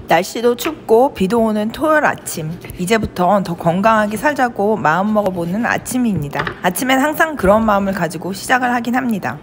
날씨도 춥고 비도 오는 토요일 아침, 이제부터 더 건강하게 살자고 마음 먹어보는 아침입니다. 아침엔 항상 그런 마음을 가지고 시작을 하긴 합니다.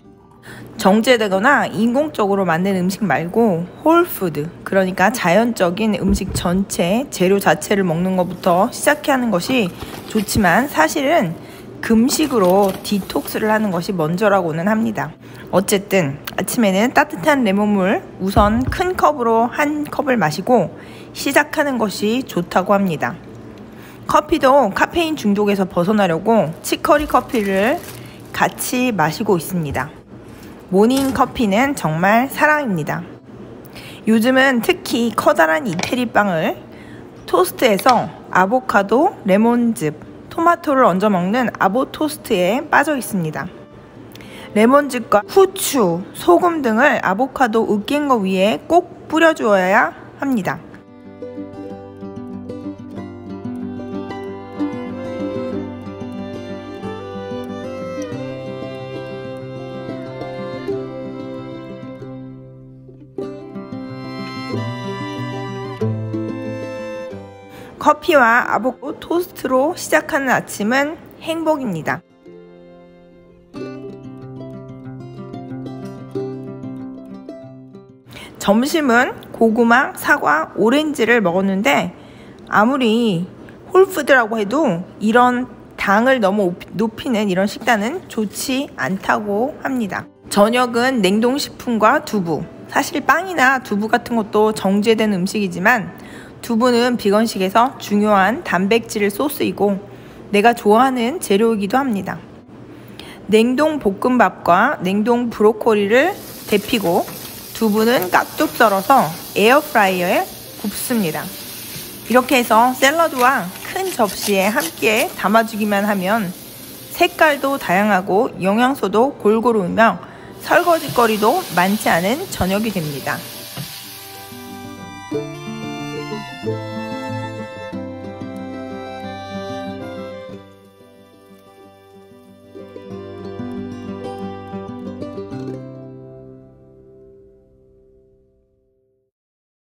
정제되거나 인공적으로 만든 음식 말고 홀푸드, 그러니까 자연적인 음식 전체, 재료 자체를 먹는 것부터 시작해 하는 것이 좋지만 사실은 금식으로 디톡스를 하는 것이 먼저라고는 합니다. 어쨌든 아침에는 따뜻한 레몬물 우선 큰 컵으로 한 컵을 마시고 시작하는 것이 좋다고 합니다. 커피도 카페인 중독에서 벗어나려고 치커리 커피를 같이 마시고 있습니다. 모닝 커피는 정말 사랑입니다. 요즘은 특히 커다란 이태리 빵을 토스트해서 아보카도, 레몬즙, 토마토를 얹어 먹는 아보 토스트에 빠져 있습니다. 레몬즙과 후추, 소금 등을 아보카도 으깬 거 위에 꼭 뿌려주어야 합니다. 커피와 아보카도 토스트로 시작하는 아침은 행복입니다. 점심은 고구마, 사과, 오렌지를 먹었는데 아무리 홀푸드라고 해도 이런 당을 너무 높이는 이런 식단은 좋지 않다고 합니다. 저녁은 냉동식품과 두부, 사실 빵이나 두부 같은 것도 정제된 음식이지만 두부는 비건식에서 중요한 단백질 소스이고 내가 좋아하는 재료이기도 합니다. 냉동 볶음밥과 냉동 브로콜리를 데피고 두부는 깍둑 썰어서 에어프라이어에 굽습니다. 이렇게 해서 샐러드와 큰 접시에 함께 담아주기만 하면 색깔도 다양하고 영양소도 골고루며 설거지거리도 많지 않은 저녁이 됩니다.